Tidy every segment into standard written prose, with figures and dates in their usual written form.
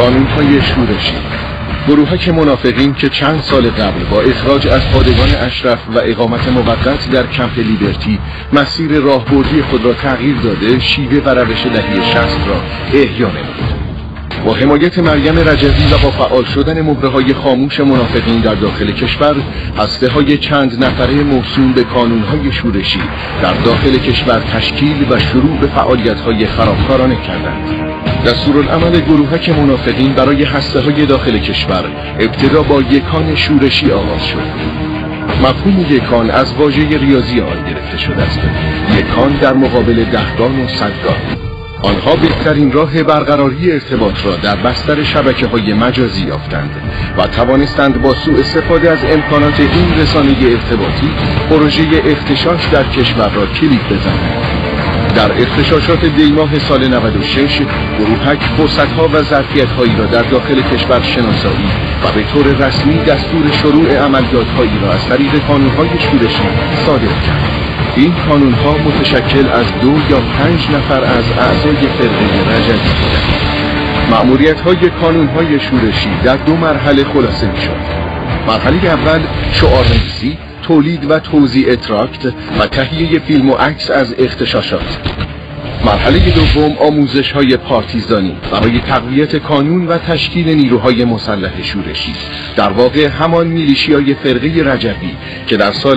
قانون‌های شورشی. گروهک منافقین که چند سال قبل با اخراج از پادگان اشرف و اقامت موقت در کمپ لیبرتی مسیر راهبردی خود را تغییر داده، شیوه و روش دهه 60 را احیا نمود. با حمایت مریم رجوی و با فعال شدن مهره‌های خاموش منافقین در داخل کشور، هسته‌های چند نفره موسوم به کانون‌های شورشی در داخل کشور تشکیل و شروع به فعالیت‌های خرابکارانه کردند. دستورالعمل گروهک منافقین برای هسته‌های داخل کشور ابتدا با یکان شورشی آغاز شد. مفهوم یکان از واژه ریاضی آن گرفته شده است. یکان در مقابل دهگان و صدگان. آنها بهترین راه برقراری ارتباط را در بستر شبکه‌های مجازی یافتند و توانستند با سوء استفاده از امکانات این رسانه ارتباطی پروژه اغتشاش در کشور را کلید بزنند. در اغتشاشات دیماه سال 96 گروهک فرصت‌ها و ظرفیت‌هایی را در داخل کشور شناسایی و به طور رسمی دستور شروع عملیات‌هایی را از طریق قانون‌های شورشی صادر کرد. این قانون‌ها متشکل از 2 یا 5 نفر از اعضای فرقه رجوی بودند. مأموریت‌های قانون‌های شورشی در 2 مرحله خلاصه می‌شد. مرحله اول شعارنویسی، تولید و توزیع تراکت و تهیه فیلم و عکس از اغتشاشات. مرحله دوم آموزش‌های پارتیزانی برای تقویت کانون و تشکیل نیروهای مسلح شورشی، در واقع همان میلیشیای فرقه رجوی که در سال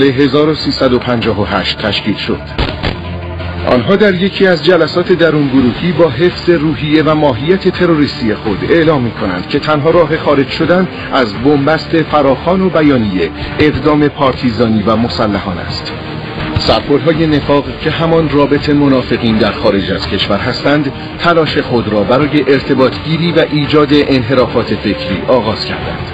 1358 تشکیل شد. آنها در یکی از جلسات درون گروهی با حفظ روحیه و ماهیت تروریستی خود اعلام می‌کنند که تنها راه خارج شدن از بنبست فراخوان و بیانیه اقدام پارتیزانی و مسلحانه است. سرکوب‌های نفاق که همان رابط منافقین در خارج از کشور هستند، تلاش خود را برای ارتباط گیری و ایجاد انحرافات فکری آغاز کردند.